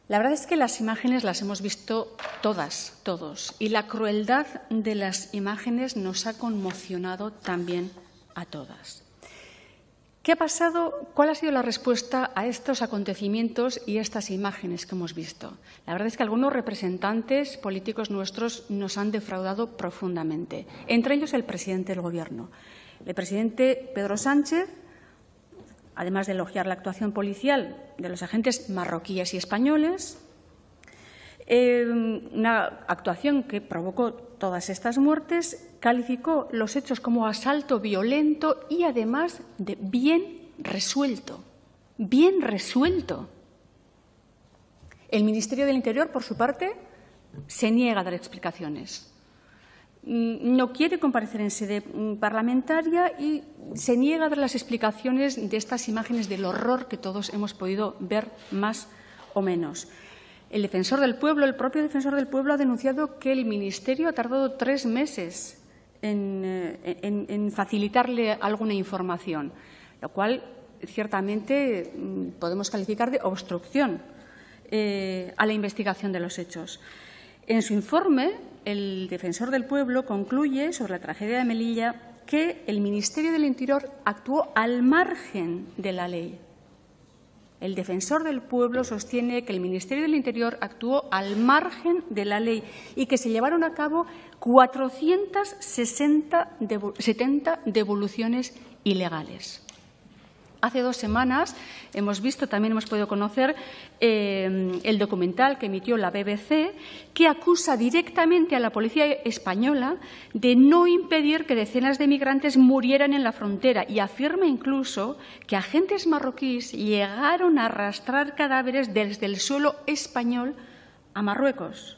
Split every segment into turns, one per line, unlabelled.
La verdad es que las imágenes las hemos visto todas, todos, y la crueldad de las imágenes nos ha conmocionado también a todas. ¿Qué ha pasado? ¿Cuál ha sido la respuesta a estos acontecimientos y estas imágenes que hemos visto? La verdad es que algunos representantes políticos nuestros nos han defraudado profundamente, entre ellos el presidente del Gobierno. El presidente Pedro Sánchez, además de elogiar la actuación policial de los agentes marroquíes y españoles, una actuación que provocó todas estas muertes, calificó los hechos como asalto violento y, además, de bien resuelto. Bien resuelto. El Ministerio del Interior, por su parte, se niega a dar explicaciones. No quiere comparecer en sede parlamentaria y se niega a dar las explicaciones de estas imágenes del horror que todos hemos podido ver más o menos. El defensor del pueblo, el propio defensor del pueblo, ha denunciado que el Ministerio ha tardado 3 meses en facilitarle alguna información, lo cual ciertamente podemos calificar de obstrucción a la investigación de los hechos. En su informe, el defensor del pueblo concluye sobre la tragedia de Melilla que el Ministerio del Interior actuó al margen de la ley. El defensor del pueblo sostiene que el Ministerio del Interior actuó al margen de la ley y que se llevaron a cabo 470 devoluciones ilegales. Hace 2 semanas hemos podido conocer el documental que emitió la BBC, que acusa directamente a la policía española de no impedir que decenas de migrantes murieran en la frontera y afirma incluso que agentes marroquíes llegaron a arrastrar cadáveres desde el suelo español a Marruecos.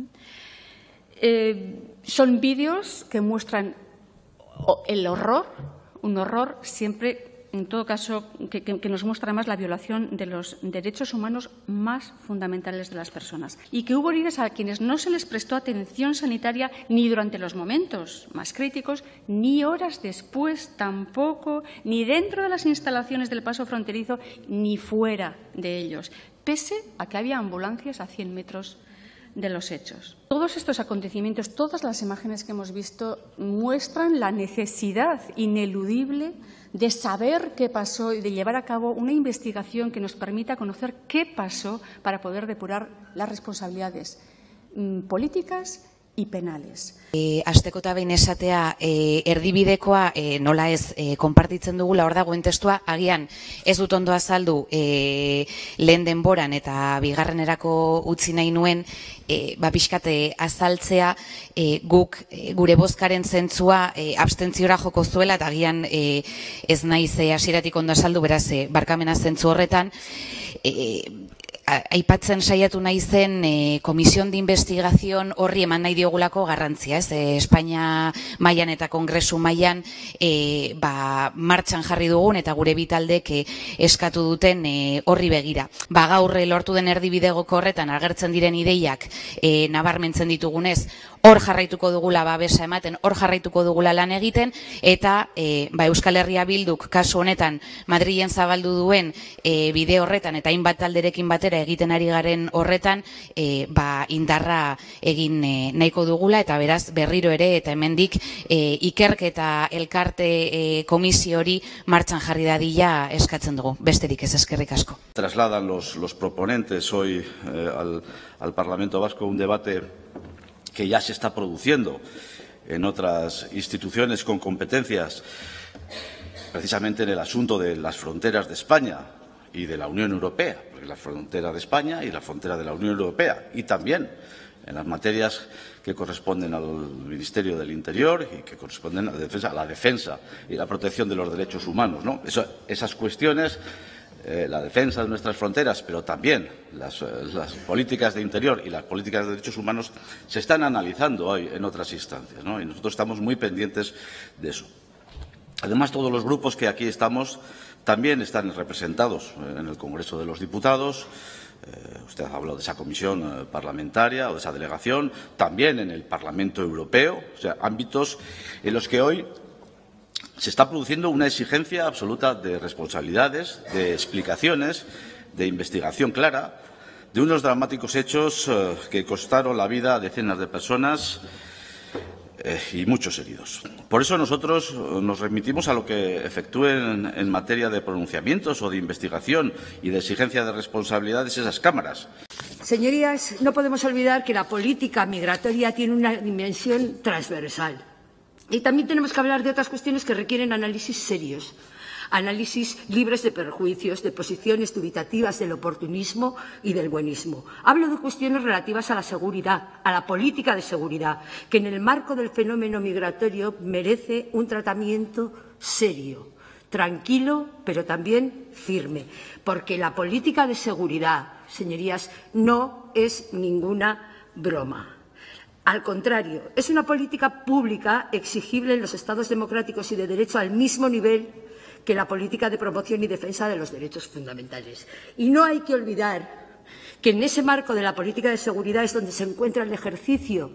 Son vídeos que muestran el horror, un horror siempre, en todo caso, que nos muestra además la violación de los derechos humanos más fundamentales de las personas. Y que hubo heridas a quienes no se les prestó atención sanitaria ni durante los momentos más críticos, ni horas después tampoco, ni dentro de las instalaciones del paso fronterizo, ni fuera de ellos, pese a que había ambulancias a 100 metros de los hechos. Todos estos acontecimientos, todas las imágenes que hemos visto, muestran la necesidad ineludible de saber qué pasó y de llevar a cabo una investigación que nos permita conocer qué pasó para poder depurar las responsabilidades políticas y penales.
Asteko eta behin esatea erdibidekoa nola ez konpartitzen dugula, hor dagoen testua, agian ez dut ondo azaldu lehen denboran eta bigarrenerako utzi nahi nuen pixkat azaltzea guk gure bozkaren zentzua abstentziora joko zuela eta agian ez naiz hasieratik ondo azaldu, beraz barkamena zentzu horretan. Aipatzen saiatu naizen Comisión de Investigación horri eman nahi diogulako garrantzia, ez? Espainia mailan eta Kongresu mailan martxan jarri dugun eta gure bitaldek eskatu duten horri begira. Gaur lortu den erdibideko horretan agertzen diren ideiak nabarmentzen ditugunez, hor jarraituko dugula babesa ematen, hor jarraituko dugula lan egiten, eta Euskal Herria Bilduk kasu honetan Madrilen zabaldu duen bide horretan eta hainbat talderekin batera egiten ari garen horretan indarra egin nahiko dugula, eta beraz berriro ere eta hemendik ikerketa elkarte komisio hori martxan jarri dadila eskatzen dugu. Besterik ez, eskerrik asko.
Trasladan los proponentes hoy al Parlamento Vasco un debate que ya se está produciendo en otras instituciones con competencias, precisamente en el asunto de las fronteras de España y de la Unión Europea, porque la frontera de España y la frontera de la Unión Europea, y también en las materias que corresponden al Ministerio del Interior y que corresponden a la defensa y la protección de los derechos humanos, ¿no? Esas cuestiones, la defensa de nuestras fronteras, pero también las políticas de interior y las políticas de derechos humanos se están analizando hoy en otras instancias, ¿no? Y nosotros estamos muy pendientes de eso. Además, todos los grupos que aquí estamos también están representados en el Congreso de los Diputados. Usted habló de esa comisión parlamentaria o de esa delegación, también en el Parlamento Europeo, o sea, ámbitos en los que hoy se está produciendo una exigencia absoluta de responsabilidades, de explicaciones, de investigación clara, de unos dramáticos hechos que costaron la vida a decenas de personas y muchos heridos. Por eso nosotros nos remitimos a lo que efectúen en materia de pronunciamientos o de investigación y de exigencia de responsabilidades esas cámaras.
Señorías, no podemos olvidar que la política migratoria tiene una dimensión transversal. Y también tenemos que hablar de otras cuestiones que requieren análisis serios, análisis libres de perjuicios, de posiciones dubitativas del oportunismo y del buenismo. Hablo de cuestiones relativas a la seguridad, a la política de seguridad, que en el marco del fenómeno migratorio merece un tratamiento serio, tranquilo, pero también firme, porque la política de seguridad, señorías, no es ninguna broma. Al contrario, es una política pública exigible en los Estados democráticos y de derecho al mismo nivel que la política de promoción y defensa de los derechos fundamentales. Y no hay que olvidar que en ese marco de la política de seguridad es donde se encuentra el ejercicio,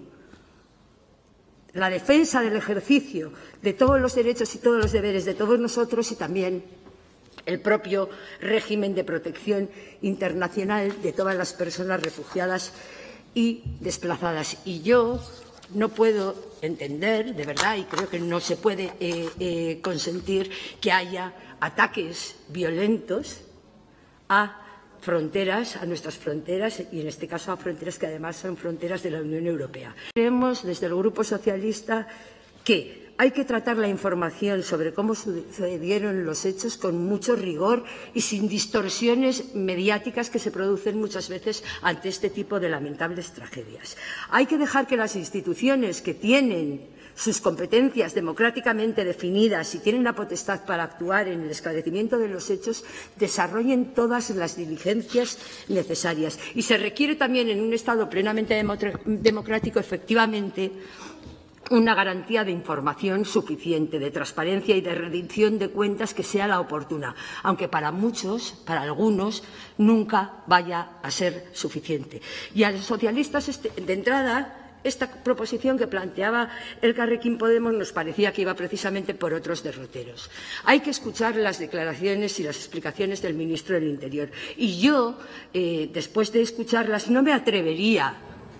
la defensa del ejercicio de todos los derechos y todos los deberes de todos nosotros y también el propio régimen de protección internacional de todas las personas refugiadas y desplazadas. Y yo no puedo entender, de verdad, y creo que no se puede consentir que haya ataques violentos a fronteras, a nuestras fronteras, y en este caso a fronteras que además son fronteras de la Unión Europea. Creemos desde el Grupo Socialista que hay que tratar la información sobre cómo sucedieron los hechos con mucho rigor y sin distorsiones mediáticas que se producen muchas veces ante este tipo de lamentables tragedias. Hay que dejar que las instituciones que tienen sus competencias democráticamente definidas y tienen la potestad para actuar en el esclarecimiento de los hechos desarrollen todas las diligencias necesarias. Y se requiere también en un Estado plenamente democrático, efectivamente, una garantía de información suficiente, de transparencia y de rendición de cuentas que sea la oportuna, aunque para muchos, para algunos, nunca vaya a ser suficiente. Y a los socialistas, de entrada, esta proposición que planteaba Elkarrekin Podemos nos parecía que iba precisamente por otros derroteros. Hay que escuchar las declaraciones y las explicaciones del ministro del Interior. Y yo, después de escucharlas, no me atrevería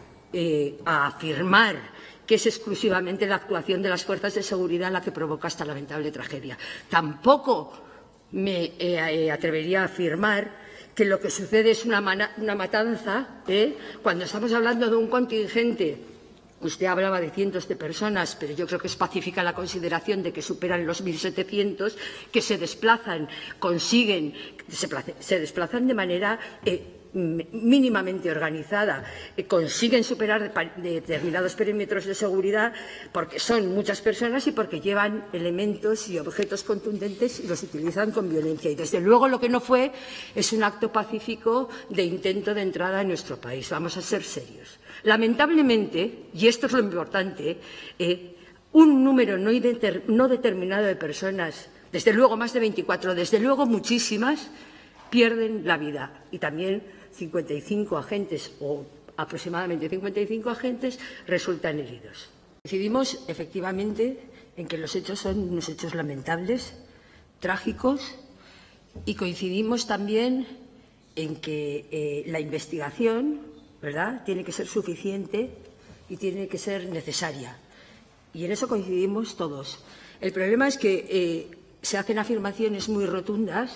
a afirmar que es exclusivamente la actuación de las fuerzas de seguridad la que provoca esta lamentable tragedia. Tampoco me atrevería a afirmar que lo que sucede es una matanza, cuando estamos hablando de un contingente. Usted hablaba de cientos de personas, pero yo creo que es pacífica la consideración de que superan los 1.700, que se desplazan, se desplazan de manera mínimamente organizada, consiguen superar determinados perímetros de seguridad porque son muchas personas y porque llevan elementos y objetos contundentes y los utilizan con violencia. Y desde luego lo que no fue es un acto pacífico de intento de entrada en nuestro país. Vamos a ser serios. Lamentablemente, y esto es lo importante, un número no determinado de personas, desde luego más de 24, desde luego muchísimas, pierden la vida y también 55 agentes o aproximadamente 55 agentes resultan heridos. Coincidimos efectivamente en que los hechos son unos hechos lamentables, trágicos, y coincidimos también en que la investigación, ¿verdad?, tiene que ser suficiente y tiene que ser necesaria. Y en eso coincidimos todos. El problema es que se hacen afirmaciones muy rotundas,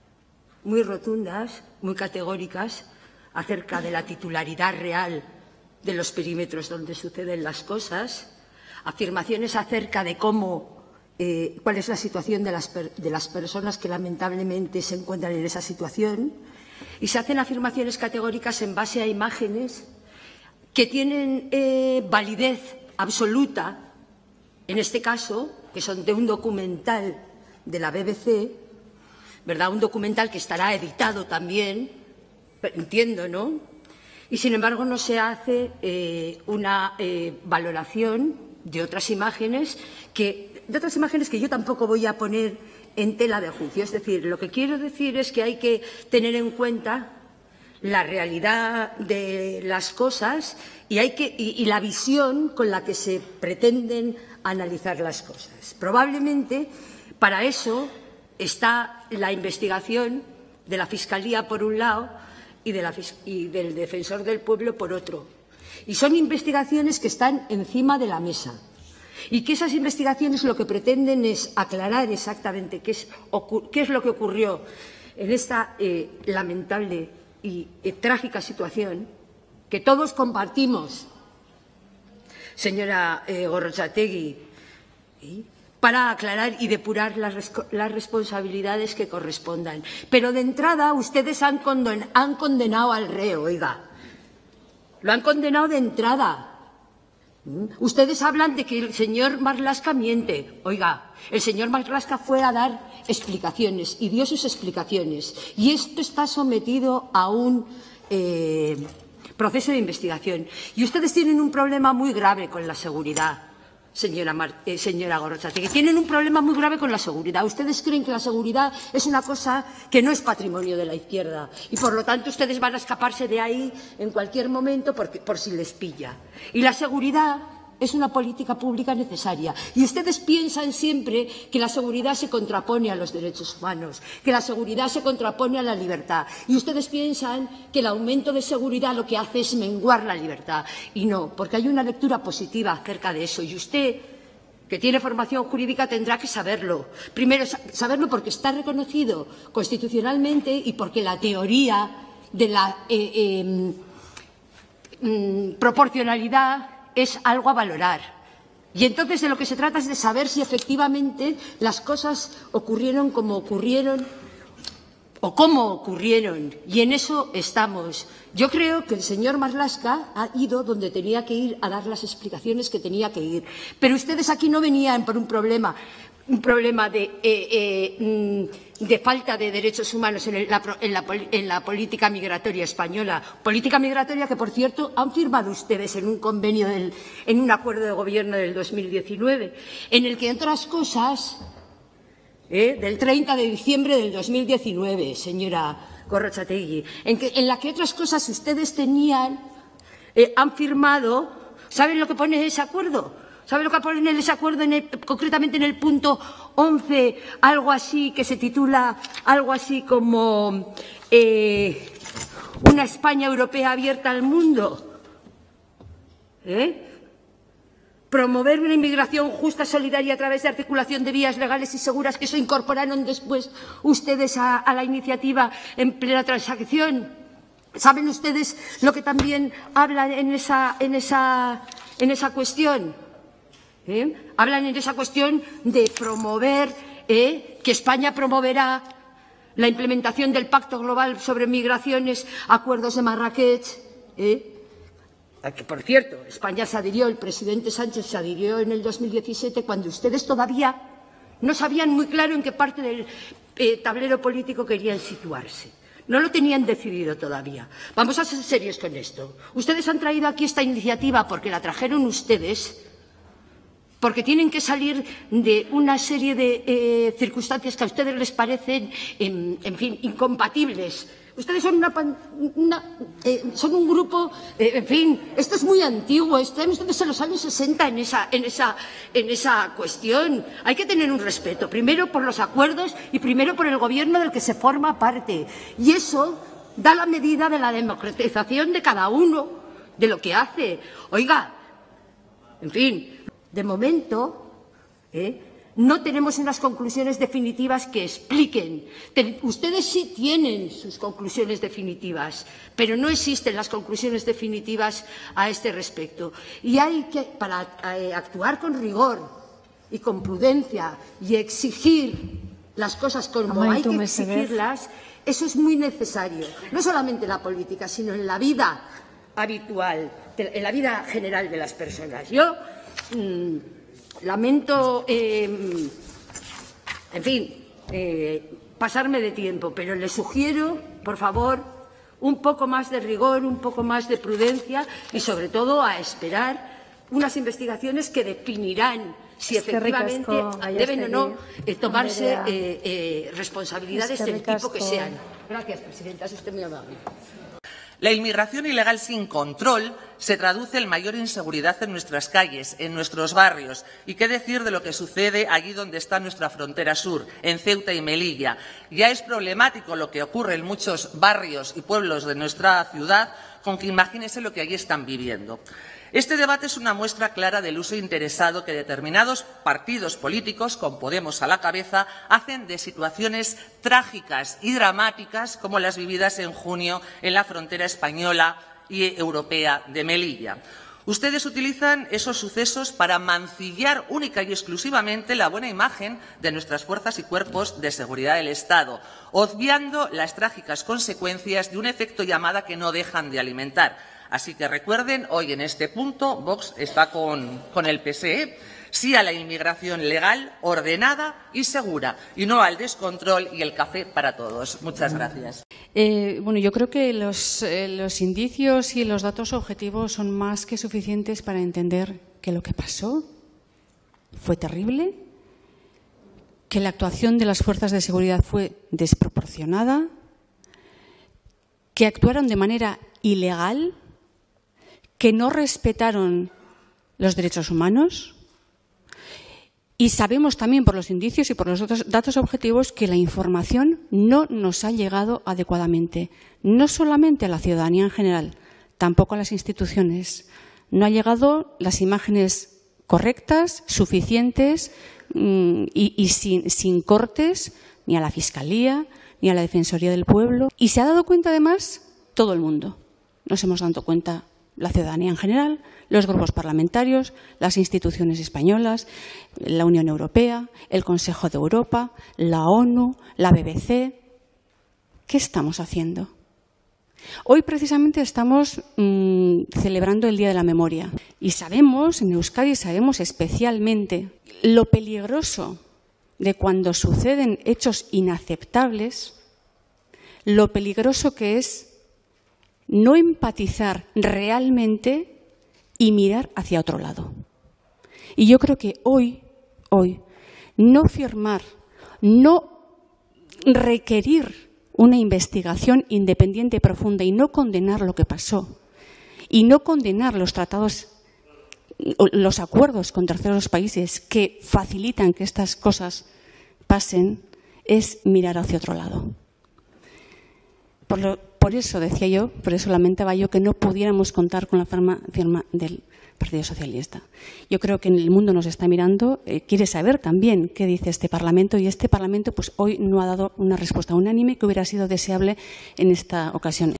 muy categóricas, acerca de la titularidad real de los perímetros donde suceden las cosas, afirmaciones acerca de cuál es la situación de las personas que lamentablemente se encuentran en esa situación, y se hacen afirmaciones categóricas en base a imágenes que tienen validez absoluta, en este caso, que son de un documental de la BBC, ¿verdad?, un documental que estará editado también, entiendo, ¿no? Y sin embargo no se hace una valoración de otras imágenes que yo tampoco voy a poner en tela de juicio. Es decir, lo que quiero decir es que hay que tener en cuenta la realidad de las cosas y la visión con la que se pretenden analizar las cosas. Probablemente para eso está la investigación de la Fiscalía, por un lado, y del Defensor del Pueblo por otro. Y son investigaciones que están encima de la mesa. Y que esas investigaciones lo que pretenden es aclarar exactamente qué es lo que ocurrió en esta lamentable y trágica situación que todos compartimos, señora Gorrotxategi, para aclarar y depurar las responsabilidades que correspondan. Pero de entrada ustedes han condenado al reo, oiga. Lo han condenado de entrada. Ustedes hablan de que el señor Marlaska miente. Oiga, el señor Marlaska fue a dar explicaciones y dio sus explicaciones. Y esto está sometido a un proceso de investigación. Y ustedes tienen un problema muy grave con la seguridad, señora Gorrotxategi. Tienen un problema muy grave con la seguridad. Ustedes creen que la seguridad es una cosa que no es patrimonio de la izquierda y, por lo tanto, ustedes van a escaparse de ahí en cualquier momento por si les pilla. Y la seguridad es una política pública necesaria. Y ustedes piensan siempre que la seguridad se contrapone a los derechos humanos, que la seguridad se contrapone a la libertad. Y ustedes piensan que el aumento de seguridad lo que hace es menguar la libertad. Y no, porque hay una lectura positiva acerca de eso. Y usted, que tiene formación jurídica, tendrá que saberlo. Primero, saberlo porque está reconocido constitucionalmente y porque la teoría de la proporcionalidad es algo a valorar. Y entonces de lo que se trata es de saber si efectivamente las cosas ocurrieron como ocurrieron o cómo ocurrieron. Y en eso estamos. Yo creo que el señor Marlaska ha ido donde tenía que ir a dar las explicaciones que tenía que ir. Pero ustedes aquí no venían por un problema de falta de derechos humanos en la política migratoria española. Política migratoria que, por cierto, han firmado ustedes en un convenio, en un acuerdo de gobierno del 2019, en el que, entre otras cosas, del 30 de diciembre del 2019, señora Gorrotxategi, en la que otras cosas ustedes han firmado. ¿Saben lo que pone ese acuerdo? ¿Sabe lo que pone en ese acuerdo, concretamente en el punto 11, algo así que se titula, algo así como una España europea abierta al mundo? Promover una inmigración justa, solidaria a través de articulación de vías legales y seguras, que eso incorporaron después ustedes a la iniciativa en plena transacción. ¿Saben ustedes lo que también hablan en esa cuestión? Hablan en esa cuestión de promover, que España promoverá la implementación del Pacto Global sobre Migraciones, acuerdos de Marrakech, a que, por cierto, España se adhirió, el presidente Sánchez se adhirió en el 2017, cuando ustedes todavía no sabían muy claro en qué parte del tablero político querían situarse. No lo tenían decidido todavía. Vamos a ser serios con esto. Ustedes han traído aquí esta iniciativa porque la trajeron ustedes, porque tienen que salir de una serie de circunstancias que a ustedes les parecen, en fin, incompatibles. Ustedes son son un grupo, en fin, esto es muy antiguo, están ustedes en los años 60 en esa cuestión. Hay que tener un respeto, primero por los acuerdos y primero por el gobierno del que se forma parte. Y eso da la medida de la democratización de cada uno, de lo que hace. Oiga, en fin, de momento, no tenemos unas conclusiones definitivas que expliquen. Ustedes sí tienen sus conclusiones definitivas, pero no existen las conclusiones definitivas a este respecto. Y hay que, para actuar con rigor y con prudencia y exigir las cosas como hay que exigirlas, eso es muy necesario. No solamente en la política, sino en la vida habitual, en la vida general de las personas. Yo lamento, en fin, pasarme de tiempo, pero les sugiero, por favor, un poco más de rigor, un poco más de prudencia y, sobre todo, a esperar unas investigaciones que definirán si efectivamente deben o no tomarse responsabilidades del tipo que sean. Gracias, presidenta. Es usted muy amable.
La inmigración ilegal sin control se traduce en mayor inseguridad en nuestras calles, en nuestros barrios. Y qué decir de lo que sucede allí donde está nuestra frontera sur, en Ceuta y Melilla. Ya es problemático lo que ocurre en muchos barrios y pueblos de nuestra ciudad, con que imagínense lo que allí están viviendo. Este debate es una muestra clara del uso interesado que determinados partidos políticos, con Podemos a la cabeza, hacen de situaciones trágicas y dramáticas como las vividas en junio en la frontera española y europea de Melilla. Ustedes utilizan esos sucesos para mancillar única y exclusivamente la buena imagen de nuestras fuerzas y cuerpos de seguridad del Estado, obviando las trágicas consecuencias de un efecto llamada que no dejan de alimentar. Así que recuerden, hoy en este punto Vox está con el PSE, sí a la inmigración legal, ordenada y segura, y no al descontrol y el café para todos. Muchas gracias.
Bueno, yo creo que los indicios y los datos objetivos son más que suficientes para entender que lo que pasó fue terrible, que la actuación de las fuerzas de seguridad fue desproporcionada, que actuaron de manera ilegal, que no respetaron los derechos humanos. Y sabemos también por los indicios y por los datos objetivos que la información no nos ha llegado adecuadamente, no solamente a la ciudadanía en general, tampoco a las instituciones. No han llegado las imágenes correctas, suficientes y sin cortes ni a la Fiscalía ni a la Defensoría del Pueblo. Y se ha dado cuenta además todo el mundo. Nos hemos dado cuenta la ciudadanía en general, los grupos parlamentarios, las instituciones españolas, la Unión Europea, el Consejo de Europa, la ONU, la BBC. ¿Qué estamos haciendo? Hoy precisamente estamos celebrando el Día de la Memoria y sabemos, en Euskadi sabemos especialmente lo peligroso de cuando suceden hechos inaceptables, lo peligroso que es no empatizar realmente y mirar hacia otro lado. Y yo creo que hoy, no firmar, no requerir una investigación independiente profunda y no condenar lo que pasó y no condenar los tratados, los acuerdos con terceros países que facilitan que estas cosas pasen, es mirar hacia otro lado. Por eso decía yo, por eso lamentaba yo que no pudiéramos contar con la firma del Partido Socialista. Yo creo que el mundo nos está mirando, quiere saber también qué dice este Parlamento y este Parlamento pues hoy no ha dado una respuesta unánime que hubiera sido deseable en esta ocasión.